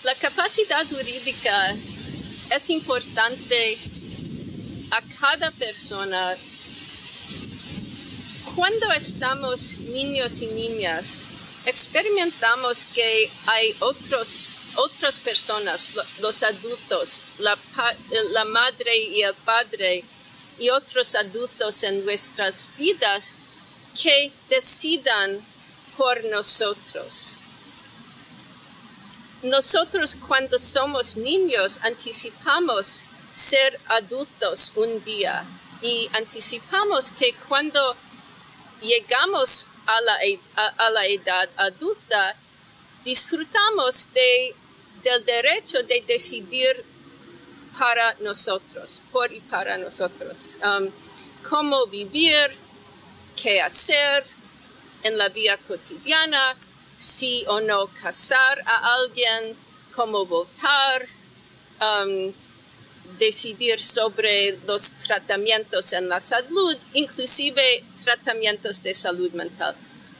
La capacidad jurídica es importante a cada persona. Cuando estamos niños y niñas, experimentamos que hay otras personas, los adultos, la madre y el padre y otros adultos en nuestras vidas que decidan por nosotros. Nosotros cuando somos niños anticipamos ser adultos un día y anticipamos que cuando llegamos a la edad adulta disfrutamos del derecho de decidir para nosotros, por y para nosotros, cómo vivir, qué hacer en la vida cotidiana, si o no casar a alguien, cómo votar, decidir sobre los tratamientos en la salud, inclusive tratamientos de salud mental.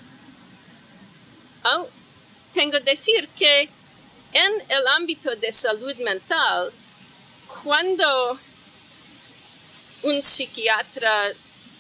Tengo que decir que en el ámbito de salud mental, cuando un psiquiatra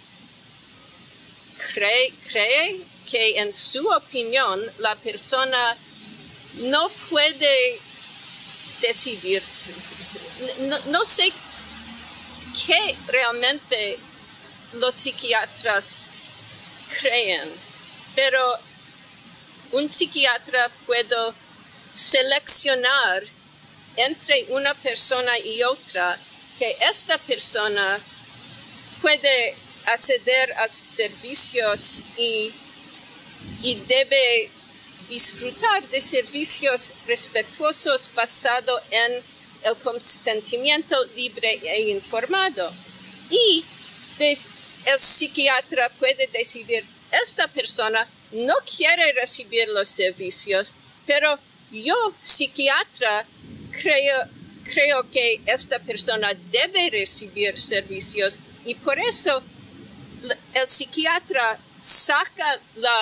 cree que en su opinión la persona no puede decidir, no sé qué realmente los psiquiatras creen, pero un psiquiatra puede seleccionar entre una persona y otra que esta persona puede acceder a servicios y debe disfrutar de servicios respetuosos basados en el consentimiento libre e informado. Y el psiquiatra puede decidir, esta persona no quiere recibir los servicios, pero yo, psiquiatra, creo que esta persona debe recibir servicios y por eso el psiquiatra saca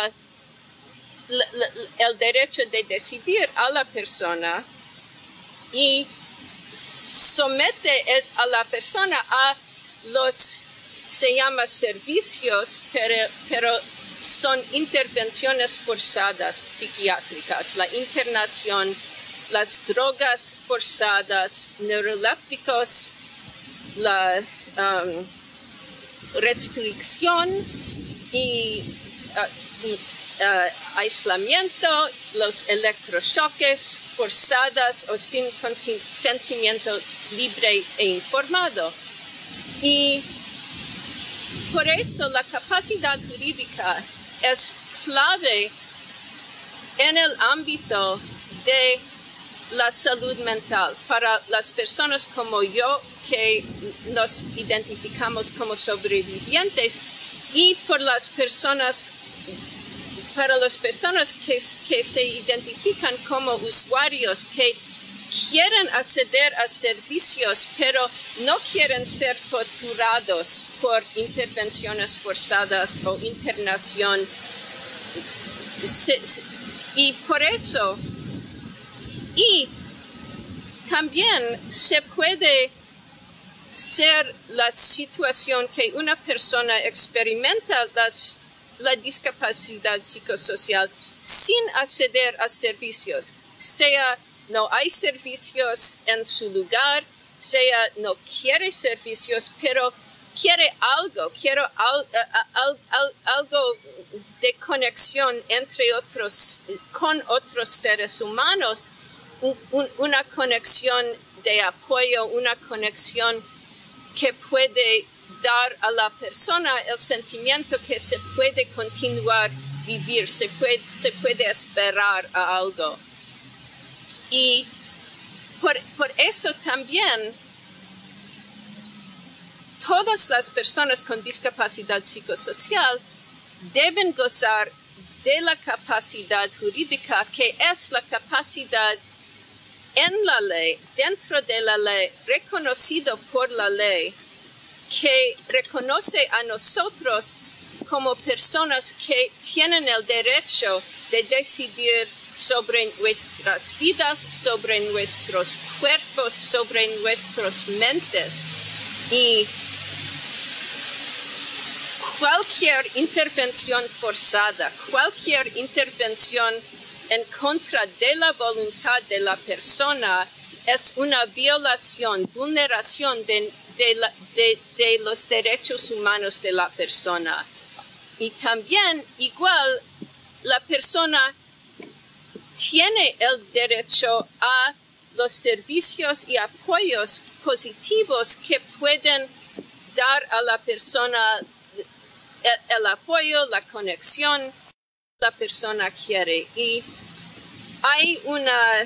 el derecho de decidir a la persona y somete a la persona a se llama servicios, pero son intervenciones forzadas psiquiátricas, la internación, las drogas forzadas, neurolépticos, la restricción y aislamiento, los electrochoques forzadas o sin consentimiento libre e informado. Y por eso la capacidad jurídica es clave en el ámbito de la salud mental para las personas como yo que nos identificamos como sobrevivientes y para las personas que se identifican como usuarios que quieren acceder a servicios, pero no quieren ser torturados por intervenciones forzadas o internación. Y por eso, y también se puede ser la situación que una persona experimenta la discapacidad psicosocial sin acceder a servicios, sea no hay servicios en su lugar, sea no quiere servicios, pero quiere algo de conexión con otros seres humanos, una conexión de apoyo, una conexión que puede dar a la persona el sentimiento que se puede continuar vivir, se puede esperar a algo. Y por eso también todas las personas con discapacidad psicosocial deben gozar de la capacidad jurídica, que es la capacidad en la ley, dentro de la ley, reconocido por la ley, que reconoce a nosotros como personas que tienen el derecho de decidir sobre nuestras vidas, sobre nuestros cuerpos, sobre nuestras mentes. Y cualquier intervención forzada, cualquier intervención en contra de la voluntad de la persona es una violación, vulneración de los derechos humanos de la persona. Y también, igual, la persona tiene el derecho a los servicios y apoyos positivos que pueden dar a la persona el apoyo, la conexión que la persona quiere. Y hay una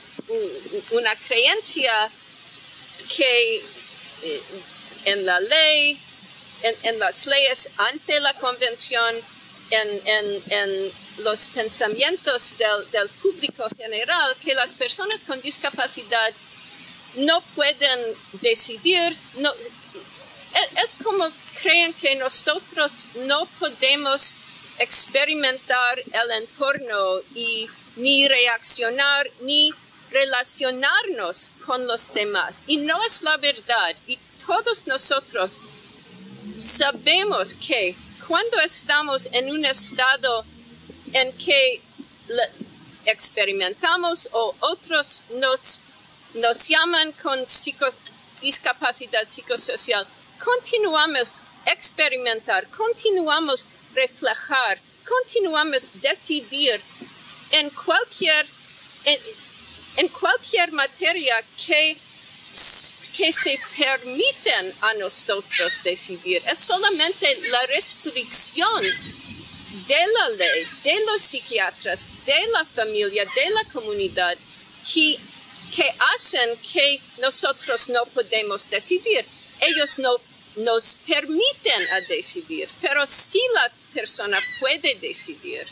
creencia que en la ley, en las leyes ante la convención, en los pensamientos del público general, que las personas con discapacidad no pueden decidir, es como creen que nosotros no podemos experimentar el entorno y ni reaccionar ni relacionarnos con los demás. Y no es la verdad. Y todos nosotros sabemos que cuando estamos en un estado en que experimentamos o otros nos llaman con discapacidad psicosocial, continuamos experimentar, continuamos reflejar, continuamos decidir en cualquier materia que se permiten a nosotros decidir. Es solamente la restricción de la ley, de los psiquiatras, de la familia, de la comunidad, que hacen que nosotros no podemos decidir. Ellos no nos permiten a decidir, pero sí la persona puede decidir.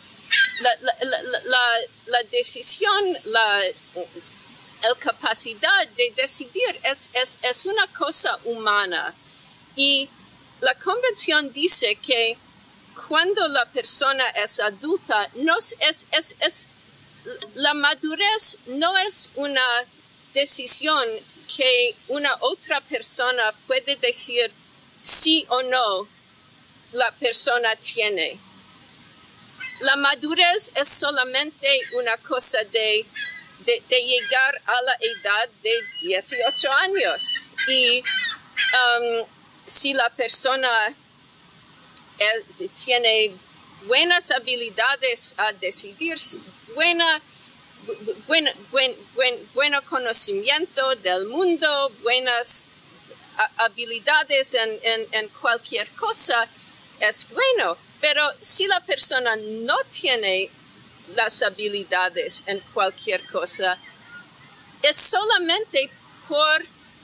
La decisión, la capacidad de decidir es una cosa humana. Y la convención dice que cuando la persona es adulta, la madurez no es una decisión que una otra persona puede decir sí o no la persona tiene. La madurez es solamente una cosa de llegar a la edad de 18 años. Y si la persona tiene buenas habilidades a decidir, buen conocimiento del mundo, buenas habilidades en cualquier cosa, es bueno. Pero si la persona no tiene las habilidades en cualquier cosa, es solamente por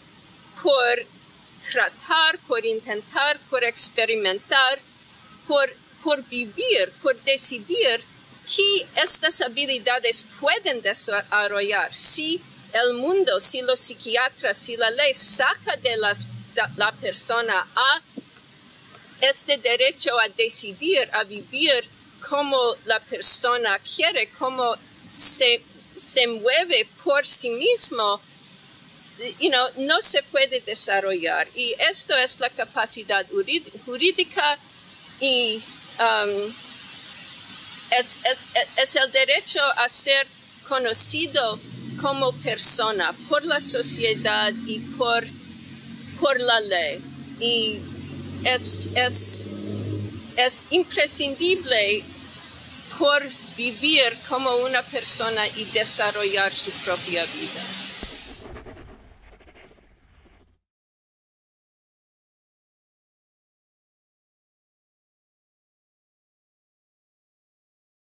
tratar, por intentar, por experimentar, por vivir, por decidir que estas habilidades pueden desarrollar. Si el mundo, si los psiquiatras, si la ley saca de la persona a este derecho a decidir, a vivir como la persona quiere, como se mueve por sí mismo, no se puede desarrollar. Y esto es la capacidad jurídica y es el derecho a ser conocido como persona por la sociedad y por la ley. Y es imprescindible por vivir como una persona y desarrollar su propia vida.